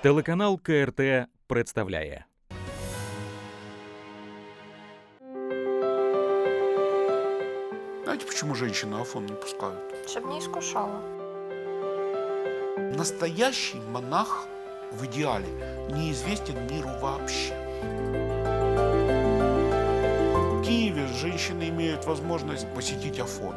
Телеканал КРТ представляє. Знаете, почему женщины на Афон не пускают? Чтоб не искушала. Настоящий монах в идеале неизвестен миру вообще. В Киеве женщины имеют возможность посетить Афон.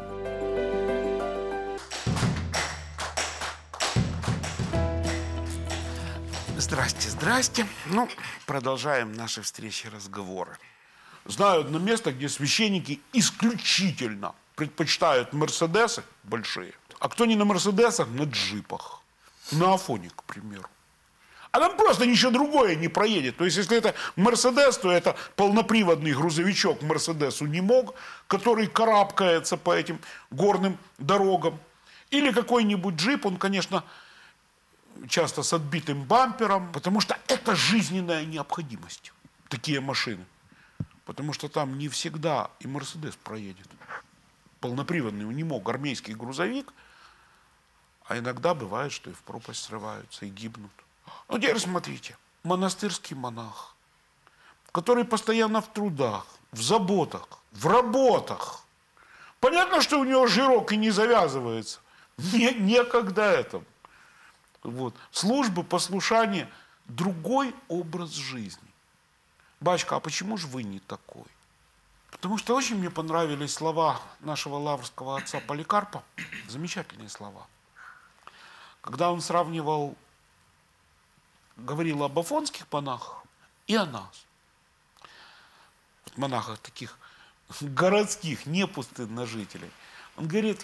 Здрасте, здрасте. Ну, продолжаем наши встречи и разговоры. Знаю одно место, где священники исключительно предпочитают мерседесы большие. А кто не на мерседесах, на джипах. На Афоне, к примеру. А там просто ничего другое не проедет. То есть, если это мерседес, то это полноприводный грузовичок мерседесу не мог, который карабкается по этим горным дорогам. Или какой-нибудь джип, он, конечно, часто с отбитым бампером, потому что это жизненная необходимость, такие машины. Потому что там не всегда и мерседес проедет. Полноприводный не мог, армейский грузовик, а иногда бывает, что и в пропасть срываются, и гибнут. Ну, теперь смотрите, монастырский монах, который постоянно в трудах, в заботах, в работах. Понятно, что у него жирок и не завязывается. Некогда этому. Вот. Служба, послушание, другой образ жизни. Батюшка, а почему же вы не такой? Потому что очень мне понравились слова нашего лаврского отца Поликарпа. Замечательные слова. Когда он сравнивал, говорил об афонских монахах и о нас. Вот монахах таких городских, не пустынножителей. Он говорит,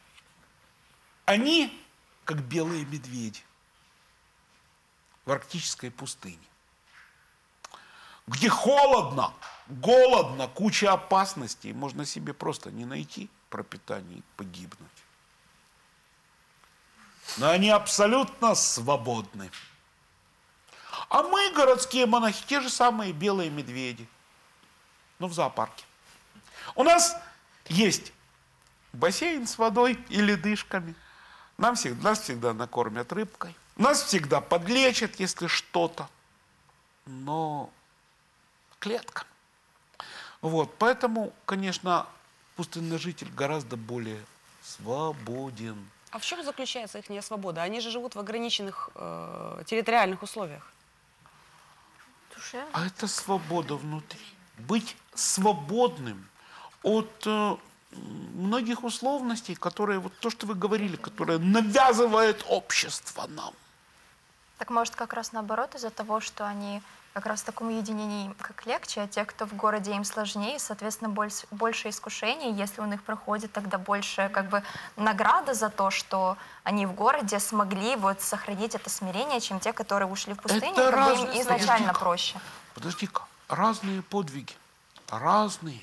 они как белые медведи в арктической пустыне, где холодно, голодно, куча опасностей, можно себе просто не найти пропитание и погибнуть. Но они абсолютно свободны. А мы, городские монахи, те же самые белые медведи, но в зоопарке. У нас есть бассейн с водой и ледышками. Нас всегда накормят рыбкой. Нас всегда подлечат, если что-то. Но клетка. Вот, поэтому, конечно, пустынножитель гораздо более свободен. А в чем заключается их свобода? Они же живут в ограниченных территориальных условиях. Душе. А это свобода внутри. Быть свободным от многих условностей, которые, вот то, что вы говорили, которые навязывает общество нам. Так может как раз наоборот из-за того, что они как раз в таком единении как легче, а те, кто в городе, им сложнее, соответственно, больше искушений. Если у них проходит, тогда больше как бы награда за то, что они в городе смогли вот сохранить это смирение, чем те, которые ушли в пустыню, Это как бы им изначально проще. Подожди-ка, разные подвиги, разные.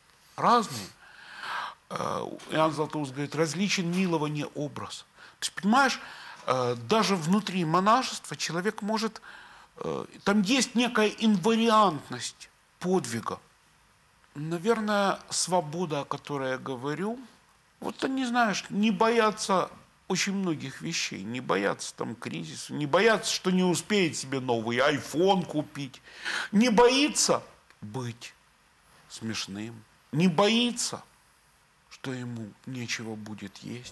Иоанн Златоуст говорит, различен милование образ. То есть, понимаешь, даже внутри монашества человек может... Там есть некая инвариантность подвига. Наверное, свобода, о которой я говорю, вот они, знаешь, не боятся очень многих вещей, не боятся там кризиса, не боятся, что не успеет себе новый айфон купить, не боится быть смешным, не боится, что ему нечего будет есть.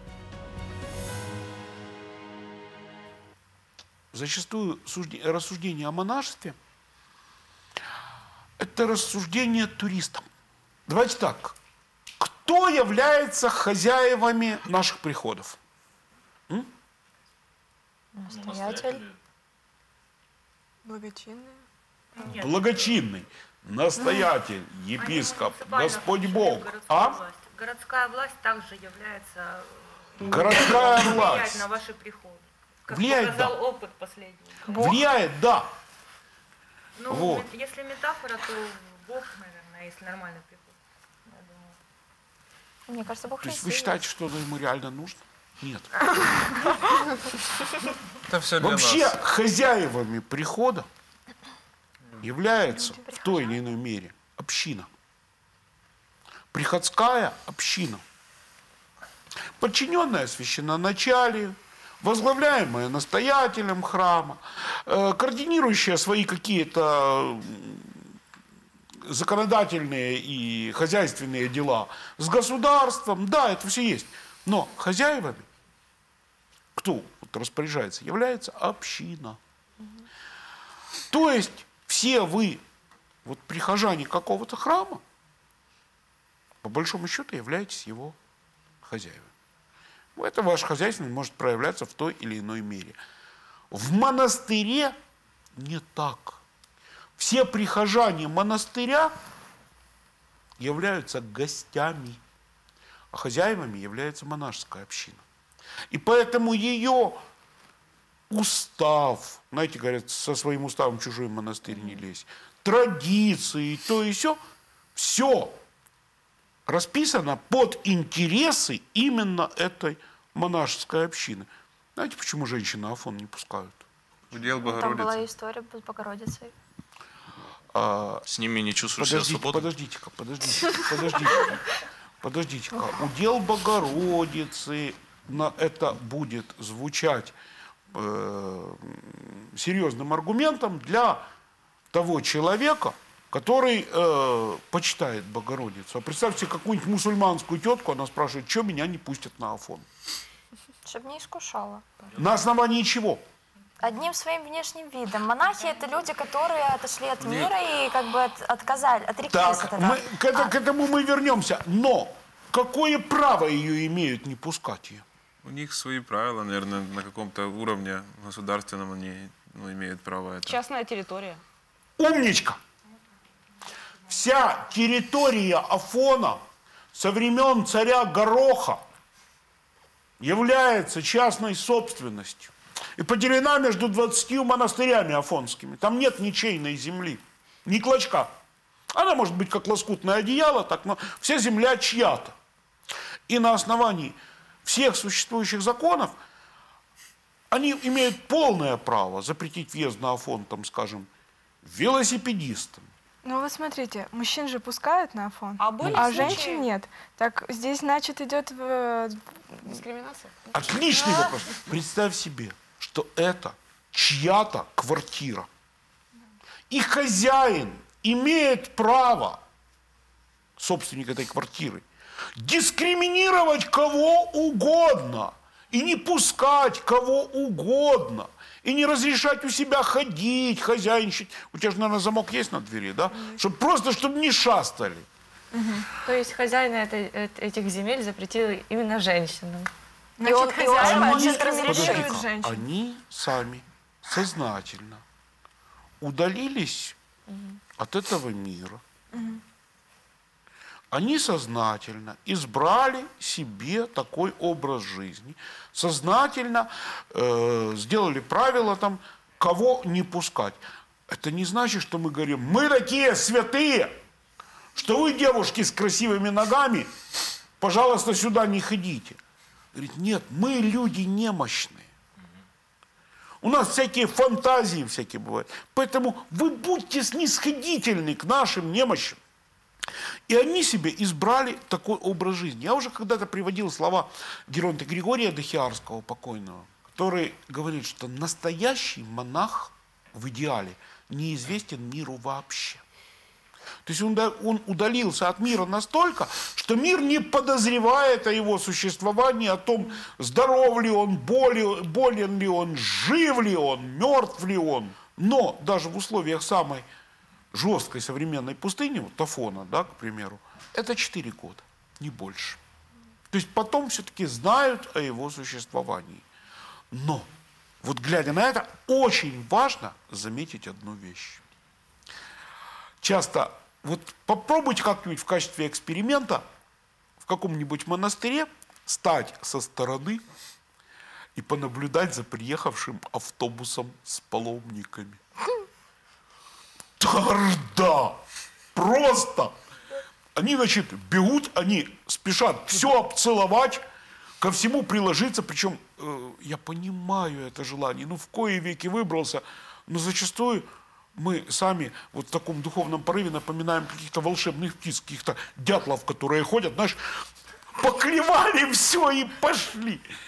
Зачастую рассуждение о монашестве – это рассуждение туристам. Давайте так. Кто является хозяевами наших приходов? Настоятель. Благочинный. Благочинный, настоятель, епископ, Господь Бог. А? Городская власть также является... Городская власть. Влияет на ваши приходы. Как Влияет, показал да. опыт последний. Влияет, да. Ну, Вот. если метафора, то Бог, наверное, если нормальный приход. Я думаю. Мне кажется, Бог То есть есть. вы считаете, что оно ему реально нужно? Нет. Это все для Вообще нас. хозяевами прихода является в той или иной мере община. Приходская община. Подчиненная священноначалию, возглавляемая настоятелем храма, координирующая свои какие-то законодательные и хозяйственные дела с государством. Да, это все есть. Но хозяевами, кто вот распоряжается, является община. То есть все вы, вот прихожане какого-то храма, по большому счету являетесь его хозяевами. Это ваш хозяйственность может проявляться в той или иной мере. В монастыре не так. Все прихожане монастыря являются гостями, а хозяевами является монашеская община. И поэтому ее устав, знаете, говорят, со своим уставом в чужой монастырь не лезь, традиции, то и все расписано под интересы именно этой монашеской общины. Знаете, почему женщины Афон не пускают? Удел Там была Богородицы. история с Богородицей. С ними не чувствуешь себя свободно? Подождите-ка. Удел Богородицы, это будет звучать серьезным аргументом для того человека, который почитает Богородицу. А представьте какую-нибудь мусульманскую тетку, она спрашивает, что меня не пустят на Афон. Чтобы не искушала. На основании чего? Одним своим внешним видом. Монахи — это люди, которые отошли от мира и как бы отказали, отреклись от Так, этого. к этому мы вернемся. Но какое право ее имеют не пускать ее? У них свои правила, наверное, на каком-то уровне государственном они имеют право это. Частная территория. Умничка! Вся территория Афона со времен царя Гороха является частной собственностью и поделена между 20 монастырями афонскими. Там нет ничейной земли, ни клочка. Она может быть как лоскутное одеяло, так, но вся земля чья-то. И на основании всех существующих законов они имеют полное право запретить въезд на Афон, там, скажем, велосипедистам. Ну вот смотрите, мужчин же пускают на Афон, А были а случаи женщин нет. Так здесь, значит, идет дискриминации? Отличный вопрос. Представь себе, что это чья-то квартира. И хозяин имеет право, собственник этой квартиры, дискриминировать кого угодно и не пускать кого угодно. И не разрешать у себя ходить, хозяйничать. У тебя же, наверное, замок есть на двери, да? Чтобы не шастали. То есть хозяин этих земель запретил именно женщинам. И он может Подожди-ка, разрешить. женщин. они сами сознательно удалились от этого мира. Они сознательно избрали себе такой образ жизни, сознательно сделали правила там, кого не пускать. Это не значит, что мы говорим, мы такие святые, что вы, девушки с красивыми ногами, пожалуйста, сюда не ходите. Говорит, нет, мы люди немощные. У нас всякие фантазии всякие бывают. Поэтому вы будьте снисходительны к нашим немощам. И они себе избрали такой образ жизни. Я уже когда-то приводил слова Геронта Григория Дахиарского, покойного, который говорит, что настоящий монах в идеале неизвестен миру вообще. То есть он удалился от мира настолько, что мир не подозревает о его существовании, о том, здоров ли он, болен ли он, жив ли он, мертв ли он. Но даже в условиях самой жесткой современной пустыни, вот Афона, да, к примеру, это 4 года, не больше. То есть потом все-таки знают о его существовании. Но, вот глядя на это, очень важно заметить одну вещь. Часто, вот попробуйте как-нибудь в качестве эксперимента в каком-нибудь монастыре стать со стороны и понаблюдать за приехавшим автобусом с паломниками. Торда! Просто! Они, значит, бегут, они спешат все обцеловать, ко всему приложиться. Причем, я понимаю это желание, в кои веки выбрался, но зачастую мы сами вот в таком духовном порыве напоминаем каких-то волшебных птиц, каких-то дятлов, которые ходят, знаешь, поклевали все и пошли.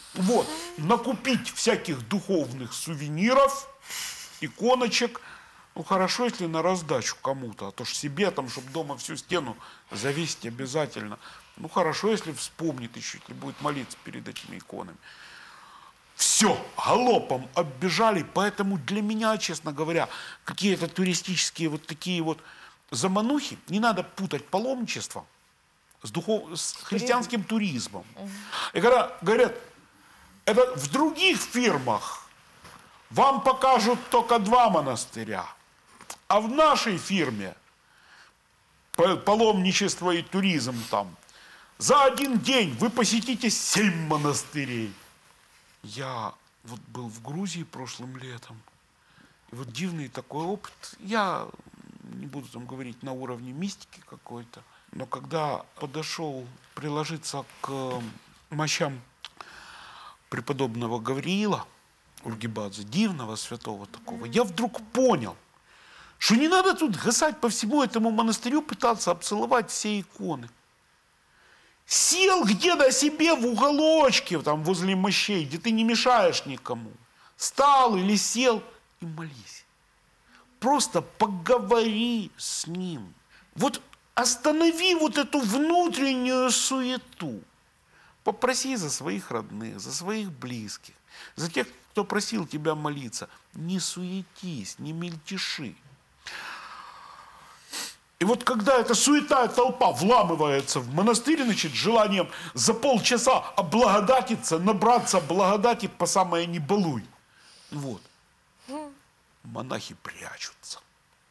Вот, накупить всяких духовных сувениров, иконочек. Ну, хорошо, если на раздачу кому-то, а то ж себе там, чтобы дома всю стену завесить обязательно. Ну, хорошо, если вспомнит еще, если будет молиться перед этими иконами. Все, галопом оббежали, поэтому для меня, честно говоря, какие-то туристические вот такие вот заманухи, не надо путать паломничество с христианским туризмом. И когда говорят, это в других фирмах вам покажут только 2 монастыря, а в нашей фирме паломничество и туризм там за 1 день вы посетите 7 монастырей. Я вот был в Грузии прошлым летом, и вот дивный такой опыт. Я не буду там говорить на уровне мистики какой-то, но когда подошел приложиться к мощам преподобного Гавриила Ульгибадзе, дивного святого такого, я вдруг понял, что не надо тут гасать по всему этому монастырю, пытаться обцеловать все иконы. Сел где-то себе в уголочке, там, возле мощей, где ты не мешаешь никому. Встал или сел и молись. Просто поговори с ним. Вот останови вот эту внутреннюю суету. Попроси за своих родных, за своих близких, за тех, кто просил тебя молиться. Не суетись, не мельтеши. И вот когда эта суета, толпа вламывается в монастырь, значит, желанием за полчаса облагодатиться, набраться благодати по самое не балуй. Вот. Монахи прячутся.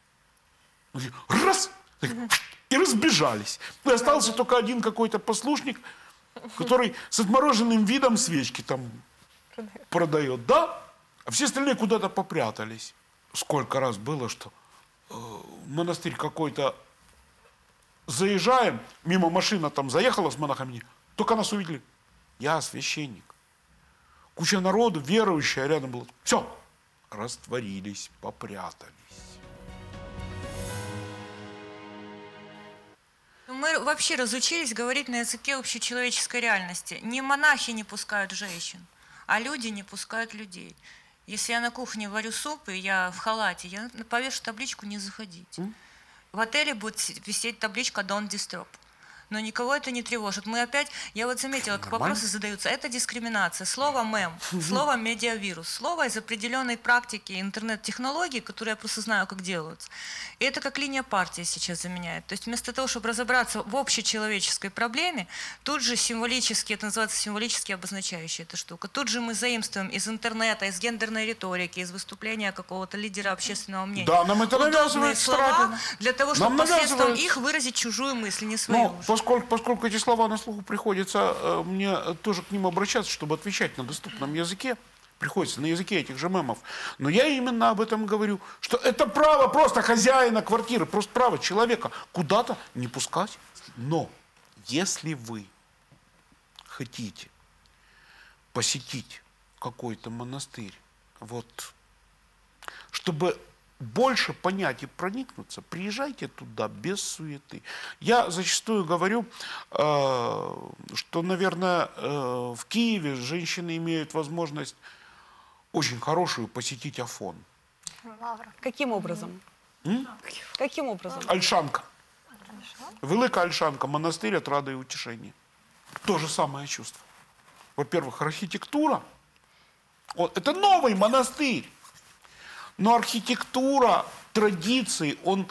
Раз! И разбежались. И остался только один какой-то послушник, который с отмороженным видом свечки там продает. Да? А все остальные куда-то попрятались. Сколько раз было, что в монастырь какой-то заезжаем, мимо машина там заехала с монахами, только нас увидели. Я священник. Куча народу, верующая рядом была. Все, растворились, попрятались. Мы вообще разучились говорить на языке общечеловеческой реальности. Не монахи не пускают женщин, а люди не пускают людей. Если я на кухне варю суп, и я в халате, я повешу табличку «Не заходить». В отеле будет висеть табличка «Don't disturb». Но никого это не тревожит. Мы опять, я вот заметила, как вопросы задаются. Это дискриминация. Слово «мем», слово «медиавирус», слово из определенной практики интернет-технологий, которые я просто знаю, как делаются. И это как линия партии сейчас заменяет. То есть вместо того, чтобы разобраться в общечеловеческой проблеме, тут же символически, это называется символически обозначающая эта штука, тут же мы заимствуем из интернета, из гендерной риторики, из выступления какого-то лидера общественного мнения. Да, нам это навязывают слова для того, чтобы посредством их выразить чужую мысль, не свою. Поскольку эти слова на слуху приходится мне тоже к ним обращаться, чтобы отвечать на доступном языке, приходится на языке этих же мемов. Но я именно об этом говорю, что это право просто хозяина квартиры, просто право человека куда-то не пускать. Но если вы хотите посетить какой-то монастырь, вот, чтобы больше понять и проникнуться, приезжайте туда без суеты. Я зачастую говорю, что, наверное, в Киеве женщины имеют возможность очень хорошую посетить Афон. Каким образом? Каким образом? Ольшанка. Велика Ольшанка, монастырь отрады и утешения. То же самое чувство. Во-первых, архитектура. Это новый монастырь. Но архитектура, традиции, он,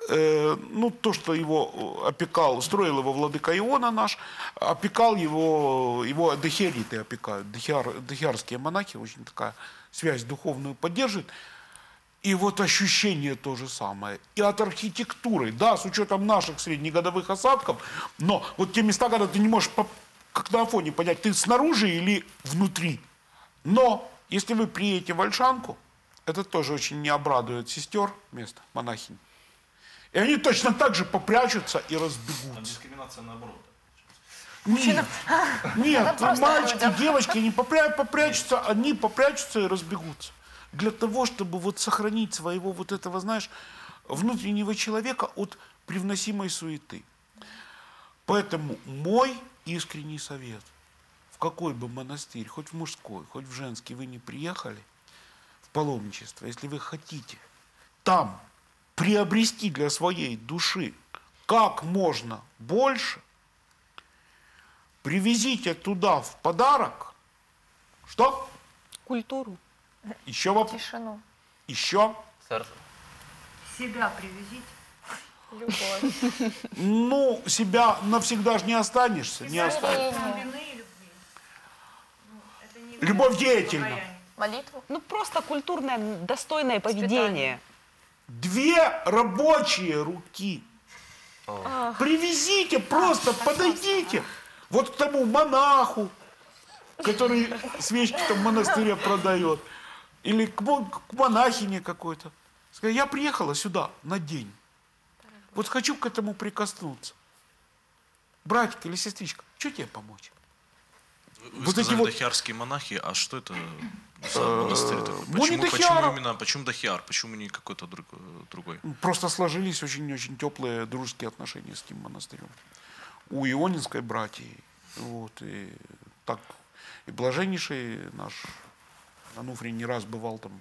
то, что его опекал, строил его владыка Иона наш, опекал его дхериты опекают, дхиарские монахи, очень такая связь духовную поддерживает. И вот ощущение то же самое. И от архитектуры, да, с учетом наших среднегодовых осадков, но вот те места, когда ты не можешь, как на Афоне, понять, ты снаружи или внутри. Но если вы приедете в Ольшанку, это тоже очень не обрадует сестер, место, монахинь. И они точно так же попрячутся и разбегутся. Дискриминация наоборот. Нет, мальчики, девочки, они попрячутся, они попрячутся и разбегутся. Для того, чтобы вот сохранить своего вот этого, знаешь, внутреннего человека от привносимой суеты. Поэтому мой искренний совет. В какой бы монастырь, хоть в мужской, хоть в женский, вы не приехали, в паломничество, если вы хотите там приобрести для своей души как можно больше, привезите туда в подарок, что? Культуру. Еще вопрос? Тишину. Еще? Серце. Себя привезите. Любовь. Ну, себя навсегда же не останешься, не останешься. Глубины и любви. Ну, это не Любовь деятельна. покаяние. Молитву. Ну, просто культурное, достойное поведение. 2 рабочие руки. Привезите, просто подойдите. Вот к тому монаху, который свечки там в монастыре продает. Или к монахине какой-то. Скажи, я приехала сюда на день. Вот хочу к этому прикоснуться. Братик или сестричка, что тебе помочь? Вы Вот эти сказали вот- дахиарские монахи, а что это за монастырь такой? Буни Почему Дахиара. именно, почему дахиар, почему не какой-то другой? Просто сложились очень-очень теплые дружеские отношения с этим монастырем. У Ионинской братьи. Вот, и так, и блаженнейший наш Ануфрий не раз бывал там.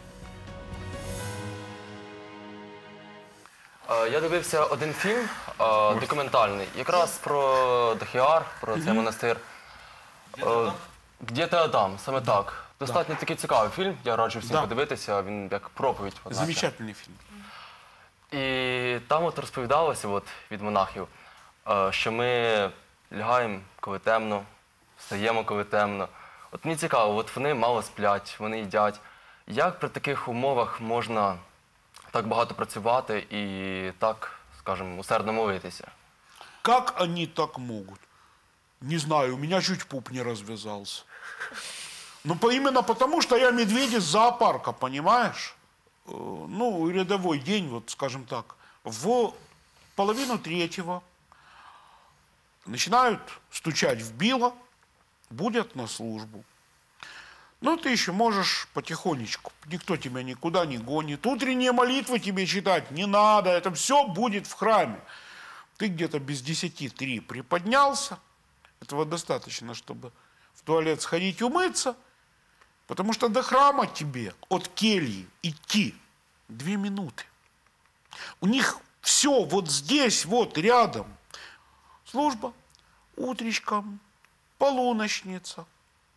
Я дивився один фільм документальний, якраз про Дахіар, про цей монастир. «Где-то Адам», саме так. Достатньо такий цікавий фільм, я раджу всім Да. подивитися, він як проповідь. одначе. Замечательный фильм. І там от розповідалося от, від монахів, що ми лягаємо, коли темно, встаємо, коли темно. От мені цікаво, от вони мало сплять, вони їдять. Як при таких умовах можна так багато працювати і так, скажімо, усердно молитися? Как они так могут? Не знаю, у меня чуть пуп не развязался. Ну, именно потому, что я медведь из зоопарка, понимаешь? Ну, рядовой день, вот скажем так, в 2:30 начинают стучать в било, будут на службу. Ну, ты еще можешь потихонечку, никто тебя никуда не гонит. Утренние молитвы тебе читать не надо, это все будет в храме. Ты где-то без 10:03 приподнялся, этого достаточно, чтобы в туалет сходить умыться, потому что до храма тебе от кельи идти 2 минуты. У них все вот здесь, вот рядом. Служба утречком, полуночница,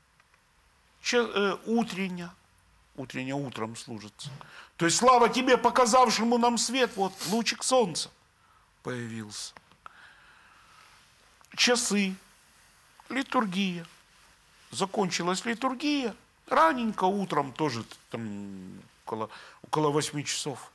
утренняя. Утренняя утром служится. То есть слава тебе, показавшему нам свет, вот лучик солнца появился. Часы, литургия. Закончилась литургия. Раненько утром тоже там около 8 часов.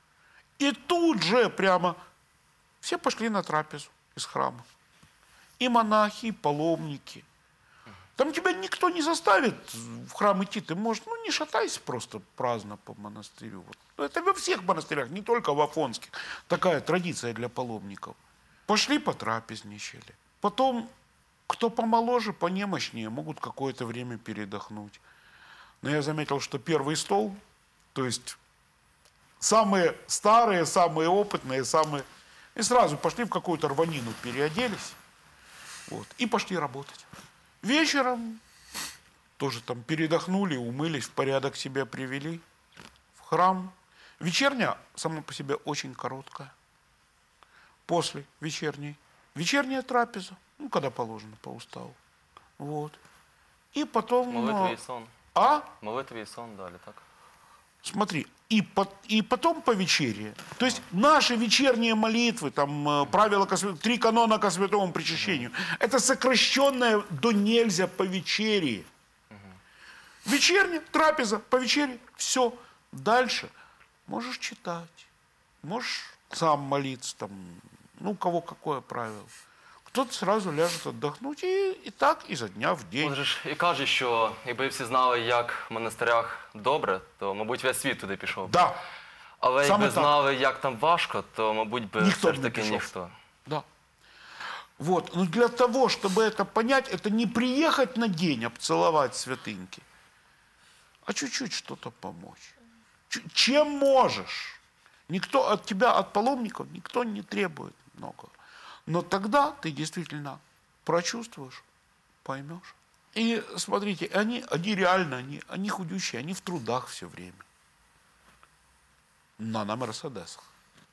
И тут же прямо все пошли на трапезу из храма. И монахи, и паломники. Там тебя никто не заставит в храм идти. Ты можешь, ну, не шатайся просто праздно по монастырю. Вот. Ну, это во всех монастырях, не только в Афонских. Такая традиция для паломников. Пошли потрапезничали. Потом, кто помоложе, понемощнее, могут какое-то время передохнуть. Но я заметил, что первый стол, то есть самые старые, самые опытные, самые... И сразу пошли в какую-то рванину, переоделись. Вот, и пошли работать. Вечером тоже там передохнули, умылись, в порядок себя привели. В храм. Вечерня сама по себе очень короткая. После вечерней. Вечерняя трапеза. Ну, когда положено, по уставу. Вот. И потом... Молитві і сон. А? Молитві і сон далі, так? Смотри, и потом по вечере. То есть наши вечерние молитвы, там правила 3 канона ко святому причащению, это сокращенное до нельзя по вечере. Вечерняя, трапеза, по вечере, все. Дальше можешь читать, можешь сам молиться, там, ну, у кого какое правило. Кто-то сразу ляжет отдохнуть, і так ізо дня в день. Отже ж і кажуть, що якби всі знали, як в монастирях добре, то, мабуть, весь світ туди пішов. Да. Але Саме якби так. знали, як там важко, то, мабуть, би Ніхто все б ж не таки пішов. ніхто. Да. Вот. Но для того, чтобы это понять, это не приехать на день, обцеловать святыньки, а чуть-чуть что-то помочь. Чем можешь? Никто от тебя, от паломников, никто не требует много. Но тогда ты действительно прочувствуешь, поймешь. И смотрите, они реально, они худющие, они в трудах все время. На Мерседесах.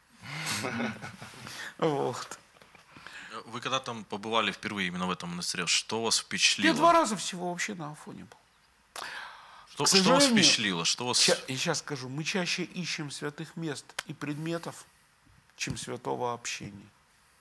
Вот. Вы когда там побывали впервые именно в этом монастыре, что вас Я впечатлило? 2 раза всего вообще на Афоне был. Что вас впечатлило? Что вас... Я сейчас скажу, мы чаще ищем святых мест и предметов, чем святого общения.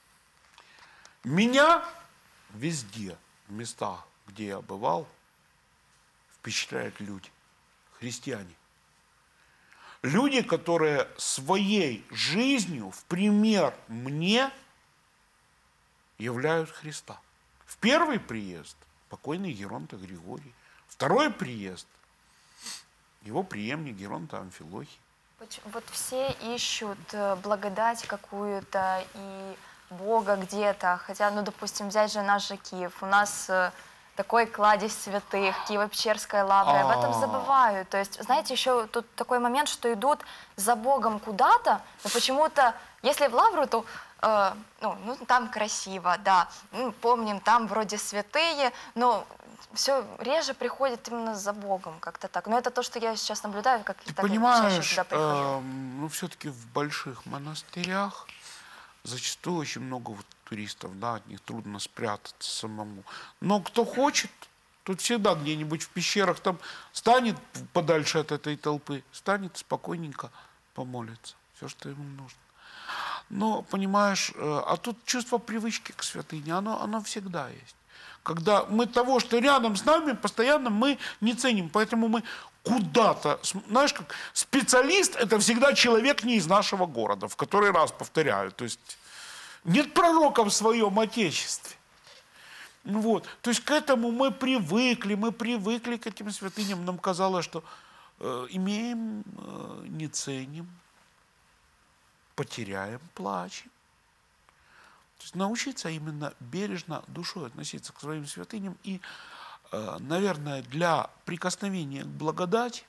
Меня везде, в местах, где я бывал, впечатляют люди, христиане. Люди, которые своей жизнью в пример мне являют Христа. В первый приезд покойный Геронта Григорий. Второй приезд его преемник Геронта Амфилохий. Вот все ищут благодать какую-то и Бога где-то. Хотя, ну, допустим, взять же наш же Киев. У нас такой кладезь святых, Киево-Печерская лавра. Об этом забывают. То есть, знаете, еще тут такой момент, что идут за Богом куда-то, но почему-то, если в лавру, то ну, там красиво, да. Ну, помним, там вроде святые, но все реже приходит именно за Богом, как-то так. Но это то, что я сейчас наблюдаю, как Ты так я понимаешь, чаще туда прихожу. ну, все-таки в больших монастырях зачастую очень много вот туристов, да, от них трудно спрятаться самому. Но кто хочет, тут всегда где-нибудь в пещерах там станет подальше от этой толпы, станет спокойненько помолиться. Все, что ему нужно. Но, понимаешь, а тут чувство привычки к святыне, оно всегда есть. Когда мы того, что рядом с нами, постоянно мы не ценим. Поэтому мы куда-то, знаешь, как специалист – это всегда человек не из нашего города, в который раз повторяю. То есть нет пророка в своем отечестве. Вот. То есть к этому мы привыкли к этим святыням. Нам казалось, что имеем, не ценим, потеряем, плачем. То есть научиться именно бережно душой относиться к своим святыням и, наверное, для прикосновения к благодати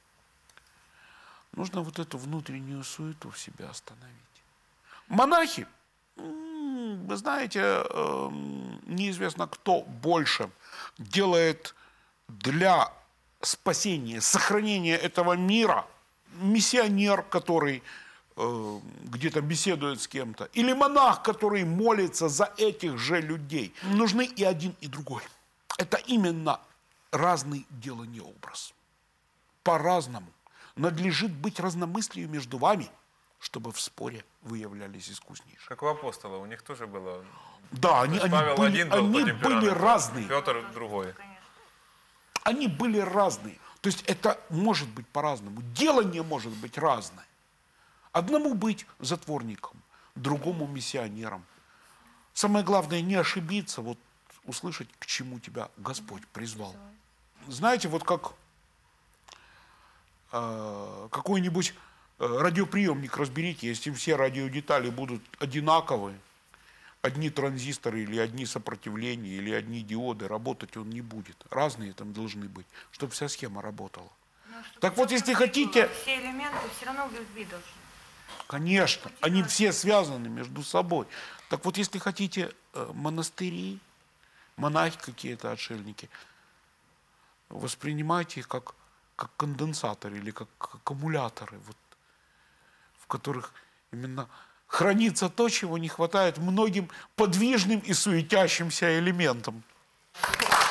нужно вот эту внутреннюю суету в себе остановить. Монахи, вы знаете, неизвестно, кто больше делает для спасения, сохранения этого мира. Миссионер, который где-то беседует с кем-то, или монах, который молится за этих же людей. Нужны и один, и другой. Это именно разный делание образ. По-разному. Надлежит быть разномыслию между вами, чтобы в споре вы являлись искуснейшими. Как у апостолов, у них тоже было... Да, они были разные. Петр другой. Они были разные. То есть это может быть по-разному. Делание может быть разное. Одному быть затворником, другому миссионером. Самое главное не ошибиться, вот услышать, к чему тебя Господь призвал. Знаете, вот как какой-нибудь радиоприемник разберите, если все радиодетали будут одинаковые, одни транзисторы или одни сопротивления, или одни диоды, работать он не будет. Разные там должны быть, чтобы вся схема работала. Так вот, если хотите... Все элементы все равно в любви должны. Конечно, они все связаны между собой. Так вот, если хотите монастыри, монахи какие-то, отшельники, воспринимайте их как конденсаторы или как аккумуляторы, вот, в которых именно хранится то, чего не хватает многим подвижным и суетящимся элементам.